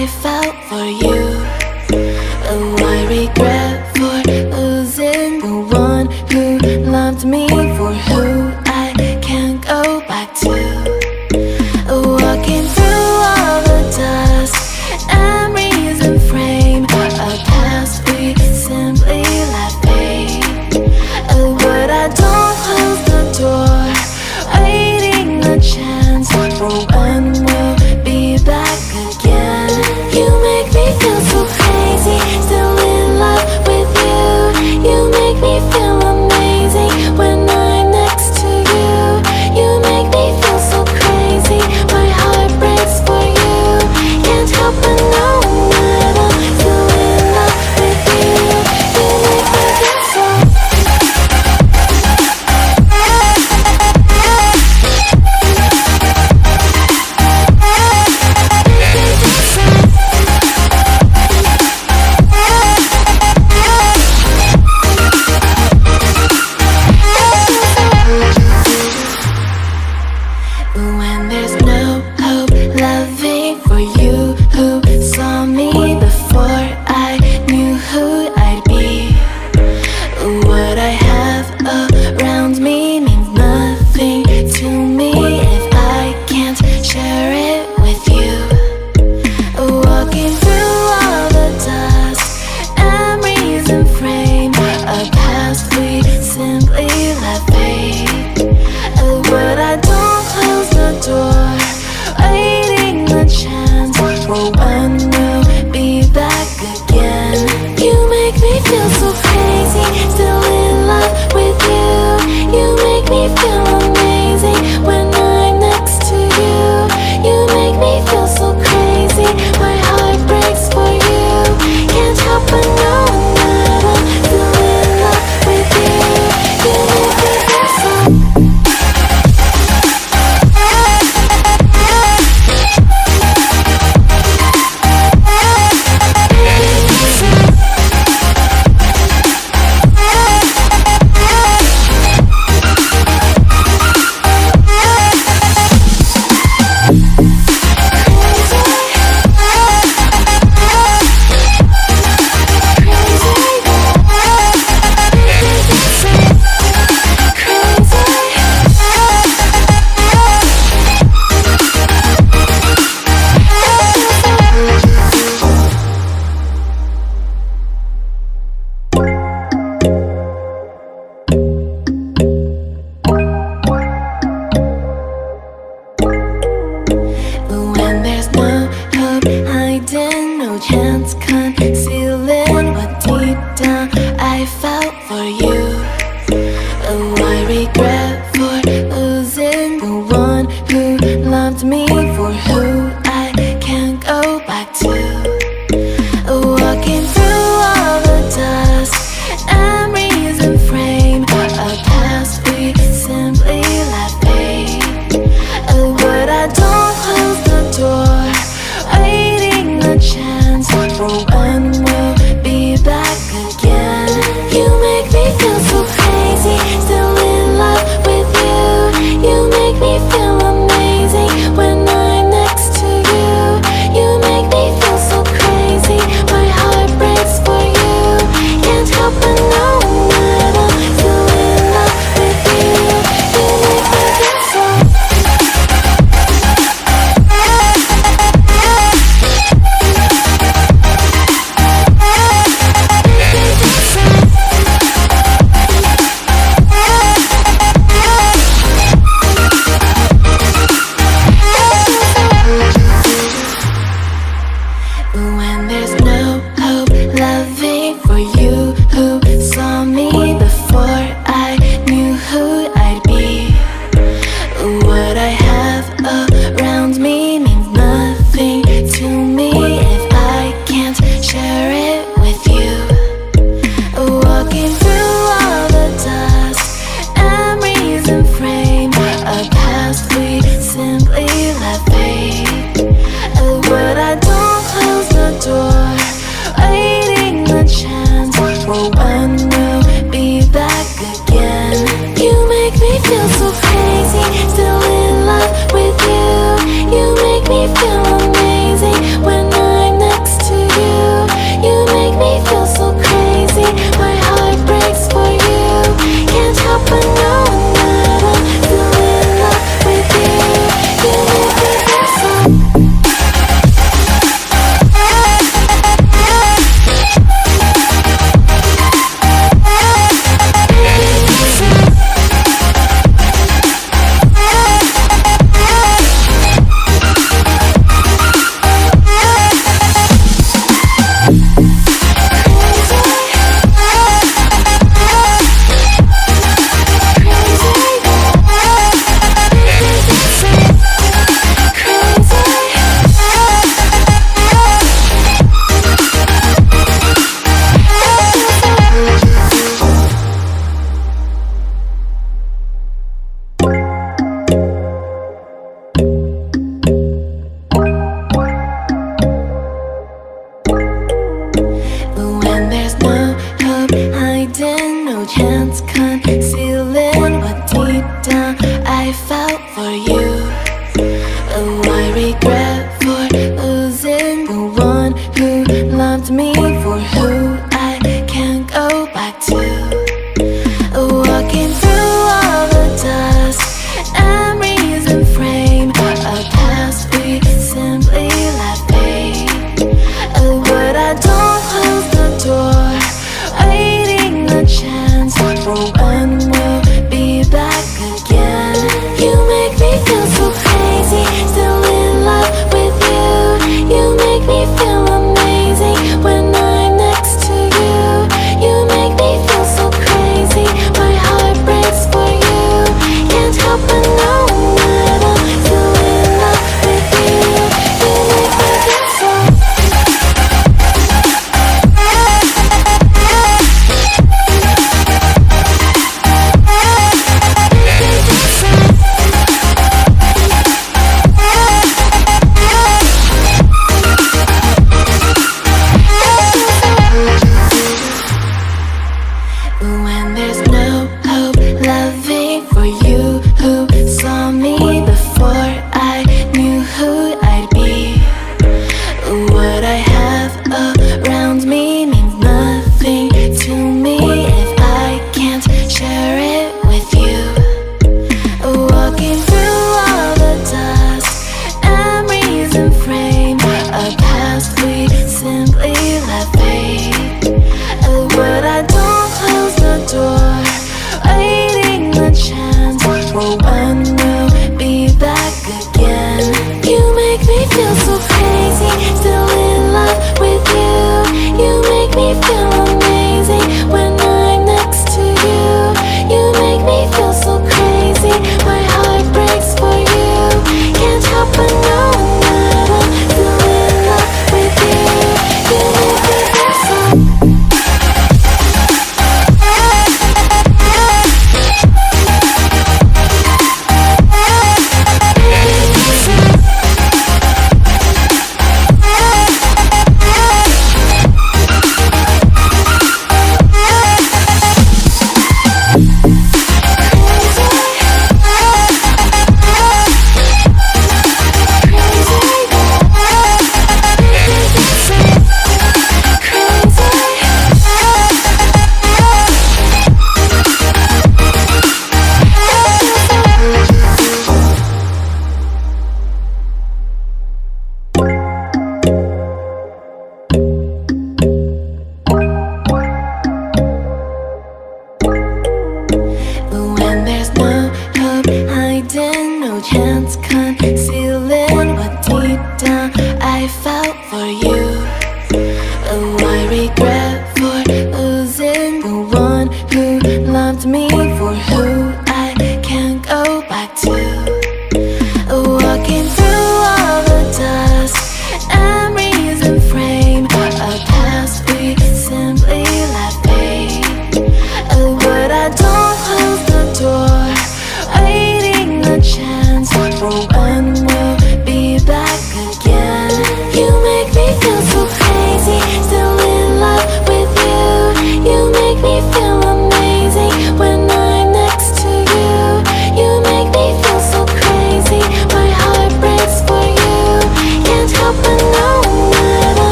I felt for you. Oh, I regret for losing the one who loved me, for who I can't go back to. Walking through all the dust and reason frame, a past we simply let fade. Oh, but I don't close the door, waiting the chance for when we'll be back again. You make me feel so crazy, still in love with you. You make me feel amazing when I'm next to you. You make me feel so crazy, my heart breaks for you. Can't help but know that I'm still in love with you. You make me feel so. When there's no hope, loving for you who saw me before I knew who I'd be. What I have around me means nothing to me if I can't share it with you. Walking through all the dust and reason frame, a past we simply let fade. But I don't close the door, waiting the chance for when we'll be back again. You make me feel so crazy, still in love with you. You make me feel amazing when I'm next to you. You make me feel so crazy, my heart breaks for you. Can't help but know that I'm still in love with you. You make me feel so.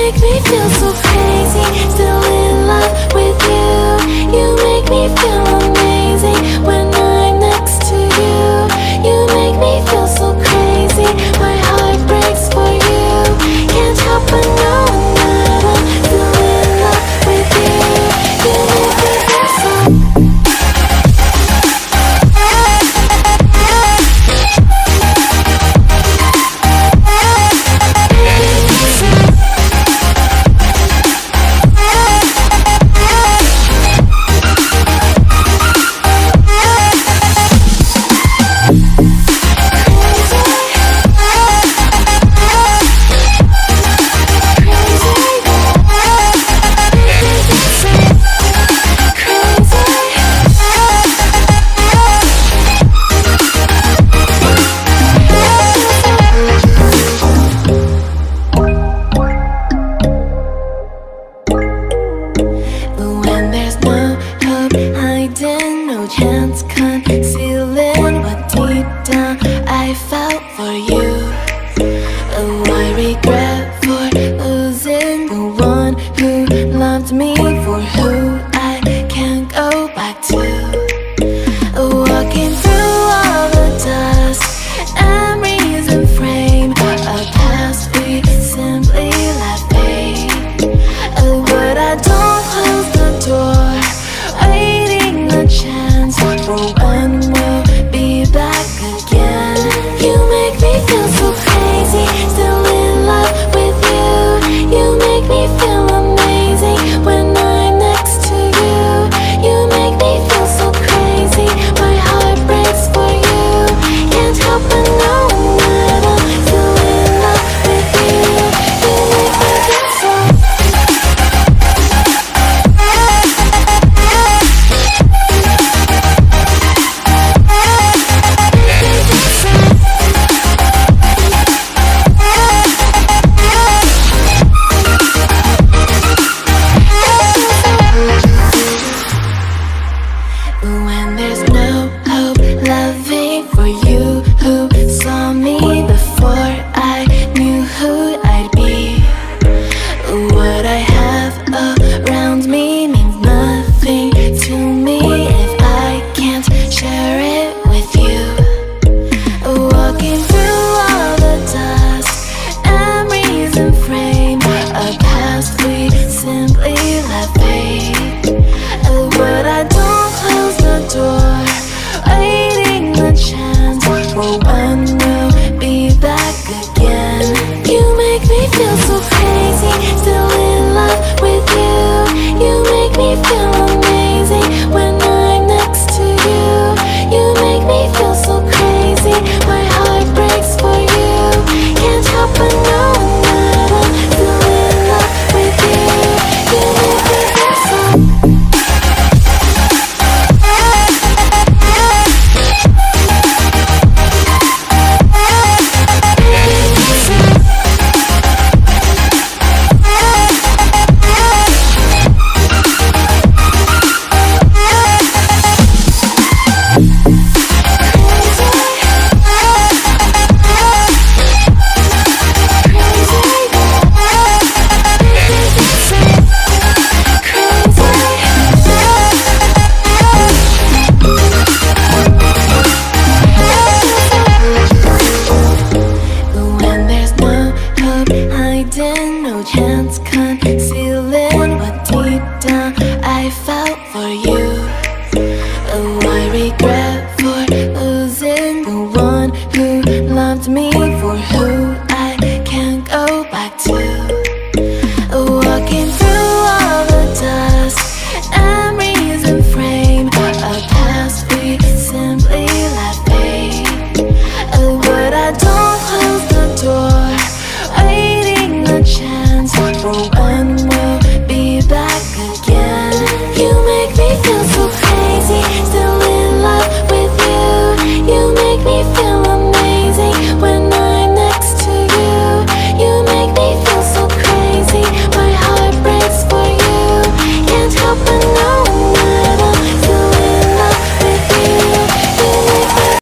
make me feel so crazy, still in love with you. You make me feel amazing when I'm next to you. You make me feel so crazy, my heart breaks for you. Can't help but know that I'm still in love with you. You make me feel so no chance concealing what deep down I felt for you. Oh, I regret